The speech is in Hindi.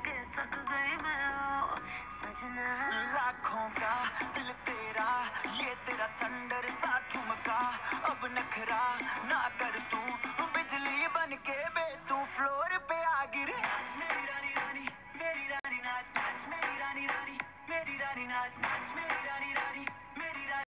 के थक गई मैं ओ सजना। लाखों का दिल तेरा, ये तेरा थंडर सा ठुमका, अब नखरा ना कर तू, बिजली बन के बे तू फ्लोर पे आ गिरे। नाच मेरी रानी रानी, मेरी रानी नाच नाच मेरी रानी रानी, मेरी रानी नाच नाच मेरी रानी रानी।